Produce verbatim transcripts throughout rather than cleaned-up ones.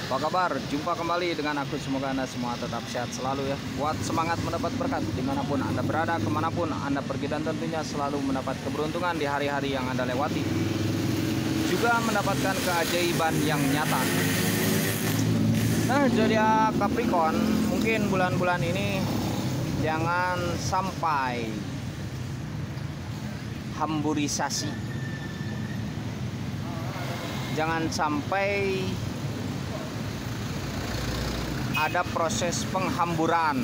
Apa kabar? Jumpa kembali dengan aku. Semoga Anda semua tetap sehat selalu ya. Buat semangat mendapat berkat dimanapun Anda berada, kemanapun Anda pergi, dan tentunya selalu mendapat keberuntungan di hari-hari yang Anda lewati. Juga mendapatkan keajaiban yang nyata. Nah, zodiak Capricorn, mungkin bulan-bulan ini jangan sampai hamburisasi. Jangan sampai ada proses penghamburan.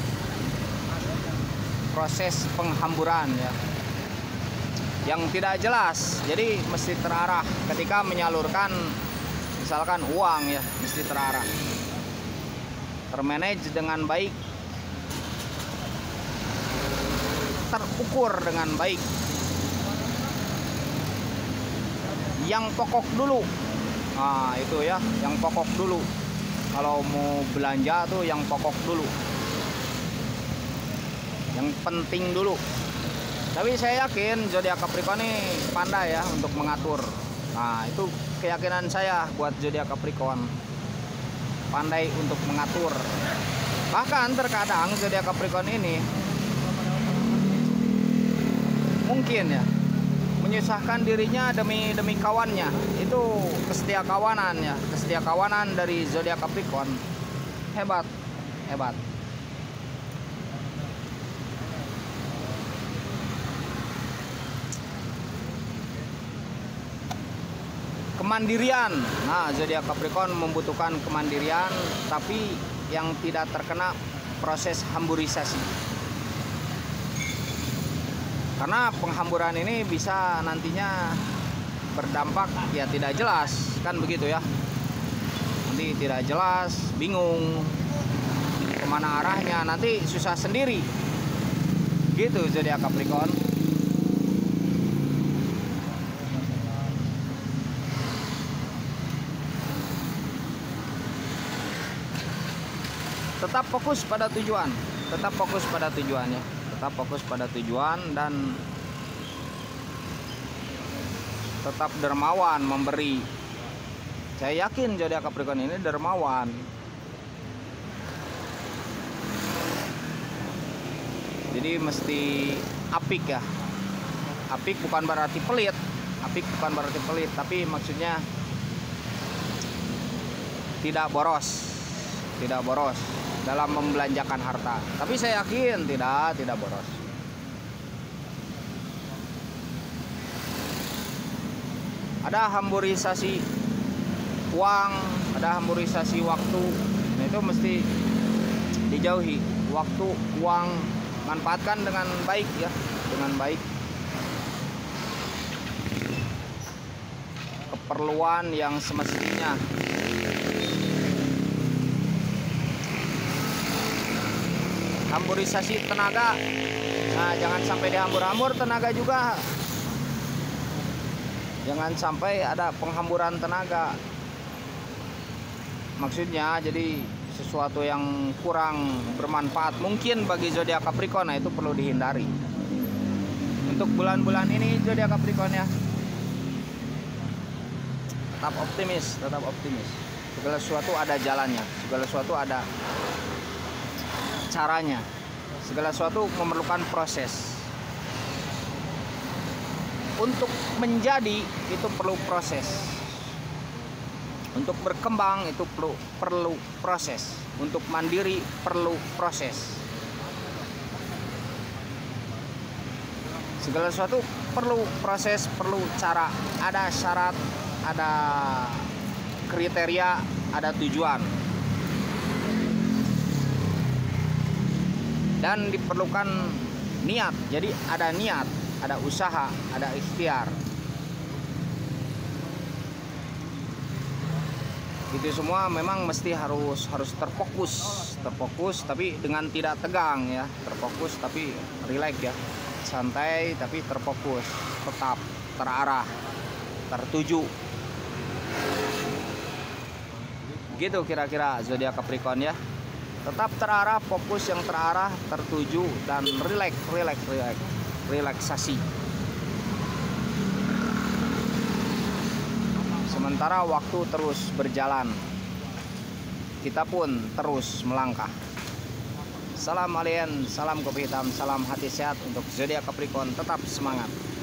Proses penghamburan ya. Yang tidak jelas. Jadi mesti terarah ketika menyalurkan misalkan uang ya, mesti terarah. Termanage dengan baik. Terukur dengan baik. Yang pokok dulu. Nah, itu ya, yang pokok dulu. Kalau mau belanja tuh yang pokok dulu, yang penting dulu. Tapi saya yakin zodiak Capricorn ini pandai ya untuk mengatur. Nah, itu keyakinan saya buat zodiak Capricorn, pandai untuk mengatur. Bahkan terkadang zodiak Capricorn ini mungkin ya menyusahkan dirinya demi demi kawannya. Itu kesetia kawanan ya, kesetia kawanan dari zodiak Capricorn. Hebat, hebat. Kemandirian. Nah, zodiak Capricorn membutuhkan kemandirian, tapi yang tidak terkena proses hamburisasi. Karena penghamburan ini bisa nantinya berdampak ya tidak jelas, kan begitu ya. Nanti tidak jelas, bingung kemana arahnya, nanti susah sendiri. Gitu zodiak Capricorn. Tetap fokus pada tujuan, tetap fokus pada tujuannya. Tetap fokus pada tujuan dan tetap dermawan memberi. Saya yakin zodiak Capricorn ini dermawan. Jadi mesti apik ya. Apik bukan berarti pelit. Apik bukan berarti pelit, tapi maksudnya tidak boros. Tidak boros dalam membelanjakan harta. Tapi saya yakin tidak, tidak boros. Ada hamburisasi uang, ada hamburisasi waktu. Nah, itu mesti dijauhi. Waktu, uang, manfaatkan dengan baik ya, dengan baik. Keperluan yang semestinya. Hamburisasi tenaga. Nah, jangan sampai dihambur-hambur tenaga juga. Jangan sampai ada penghamburan tenaga. Maksudnya jadi sesuatu yang kurang bermanfaat mungkin bagi zodiak Capricorn. Nah, itu perlu dihindari. Untuk bulan-bulan ini zodiak Capricorn ya, tetap optimis, tetap optimis. Segala sesuatu ada jalannya, segala sesuatu ada caranya, segala sesuatu memerlukan proses. Untuk menjadi itu perlu proses, untuk berkembang itu perlu perlu proses, untuk mandiri perlu proses. Segala sesuatu perlu proses, perlu cara, ada syarat, ada kriteria, ada tujuan. Dan diperlukan niat. Jadi ada niat, ada usaha, ada ikhtiar. Itu semua memang mesti harus harus terfokus, terfokus tapi dengan tidak tegang ya, terfokus tapi rileks ya, santai tapi terfokus, tetap terarah, tertuju. Gitu kira-kira zodiak Capricorn ya. Tetap terarah, fokus yang terarah, tertuju dan rileks, rileks, rileks, relaksasi. Sementara waktu terus berjalan. kita pun terus melangkah. Salam alien, salam kopi hitam, salam hati sehat untuk zodiak Capricorn, tetap semangat.